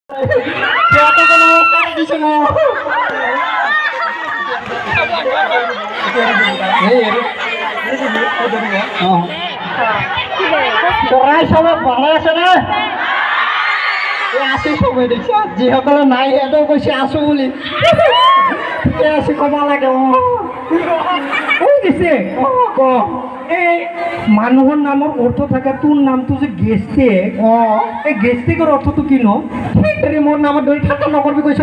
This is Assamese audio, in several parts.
Kaya ko namaskar di sana. Sorai sama bala sana. Asu সময় দেখছ যিসকলে নাই সিহঁতেও কৈছে আছো বুলি আছো ক'ব লাগে দিছে এই মানুহৰ নামৰ অৰ্থ থাকে তোৰ নামটো যে গেষ্টিক এই গেষ্টিকৰ অৰ্থটো কি ন মোৰ নামত ধৰি ঠাট্টা নকৰিবি কৈছো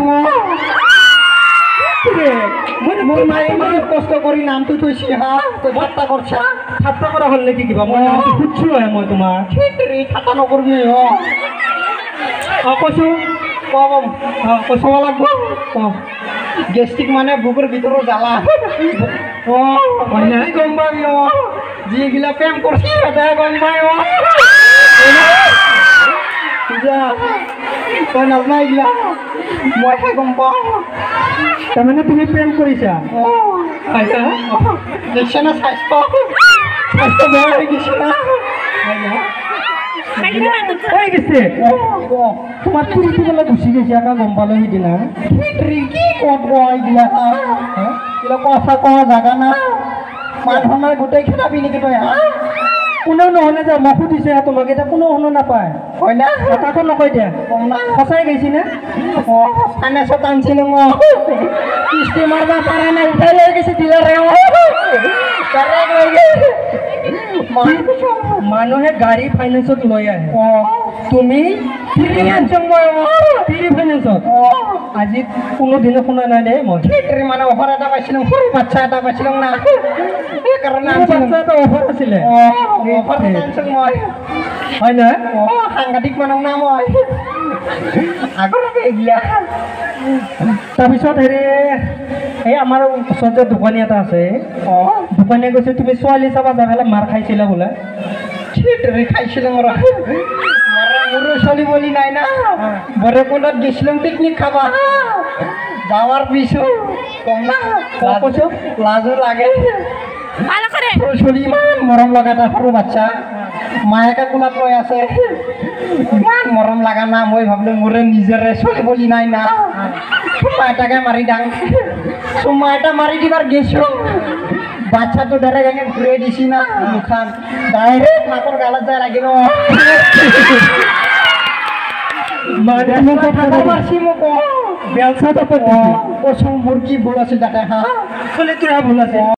মোৰ মায়ে ইমান কষ্ট কৰি নামটো থৈছে হা ঠাট্টা কৰছা ঠাট্টা কৰা হ'ল নেকি কিবা মই নামটো সুধিছোঁ মই তোমাক ঠাট্টা নকৰিবি কৈছো কৈছো লাগব গেষ্টিক মানে বুকুৰ ভিতৰৰ জ্বালা গম পাবি যিগিলা প্ৰেম কৰিছে সিহঁতে গম পাই তই নাজানা এইগিলা মইহে গম পাওঁ তাৰমানে তুমি প্ৰেম কৰিছা দেখিছা না স্বাস্থ্য বেয়া হৈ গৈছে না তোমার চুরিটি বেলা গুছি গেছে একা গম পালো সিদিনা কি কব এইগিলা কথা কোৱা জাগা না মানুহৰ গোটেই খেলাবি নেকি তই কোনেও নহলে যে মোক সুধিছে তোমাক এতিয়া কোনেও শুনো নাপায় হয় না কাকো নকয় দিয়া সঁচাই গৈছি না ফাইনেন্সত আনিছিলো মই কিস্তি মাৰবা পাৰা নাই উঠাই লৈ গৈছে ডিলাৰে মানুহে গাড়ী ফাইনেন্সত লৈ আহে তুমি ফাইনেন্সত আজি কোনোদিনে শুনা নাই দেই মই মানে অফাৰ এটা পাইছিলো সৰু বাচ্ছা এটা পাইছিলো না সেইকাৰণে এটা অফাৰ আছিলে হয় নহয় সাংঘাতিক মানুহ না মই আগতে এইগিলা তাৰপিছত হেৰি এই আমাৰ ওচৰতে দোকানী এটা আছে দোকানীয়ে কৈছে তুমি ছোৱালী চাবা যাবলে মাৰ খাইছিলা বোলে খাইছিলো মোৰ ছোৱালী বুলি নাই না ভৈৰৱকুণ্ডত গৈছিলো পিকনিক খাবা যাৱাৰ পিছত কম না কৈছো লাজো লাগে ছোৱালী ইমান মৰম লগা এটা সৰু বাচ্ছা মায়েকে কোলাত লৈ আছে ইমান মৰম লগা না মই ভাবিলো মোৰে নিজৰে ছোৱালী বুলি নাই না চুমা এটাকে মাৰি দাং চুমা এটা মাৰি দিবাৰ গেছো বাচ্চাটো ডাইৰেক্ট ঘূৰাই দিছি না মুখান ডাইৰেক্ট নাকৰ গালত যায় লাগিব মুৰ্গী ভুল আছিল তাতে হা চলি তোৰা ভুল আছে